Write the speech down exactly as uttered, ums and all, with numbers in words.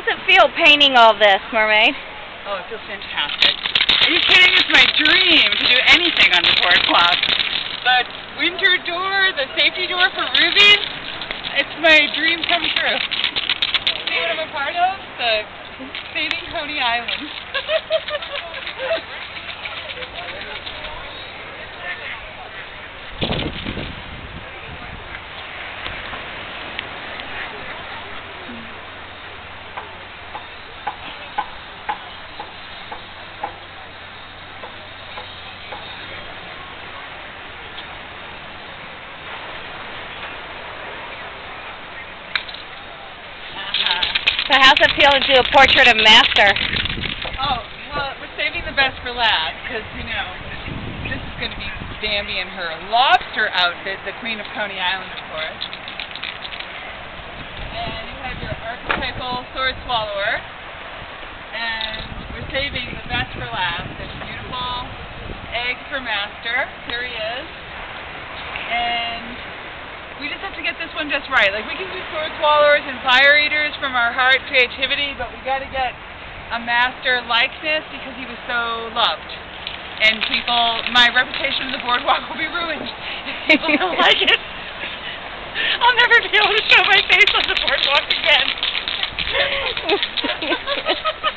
does it feel painting all this, Mermaid? Oh, it feels fantastic. Are you kidding? It's my dream to do anything on the boardwalk. The winter door, the safety door for rubies, it's my dream come true. See what I'm a part of? The saving Coney Island. So how's it feel to do a portrait of Master? Oh, well, we're saving the best for last, because, you know, this is going to be Bambi in her lobster outfit, the Queen of Coney Island, of course. And you have your archetypal sword swallower. And we're saving the best for last. There's a beautiful egg for Master. Here he is. And we just have to get this one just right. Like, we can do sword swallowers and fire eaters from our heart creativity, but we got to get a Master likeness because he was so loved. And people, my reputation on the boardwalk will be ruined if people don't like it. I'll never be able to show my face on the boardwalk again.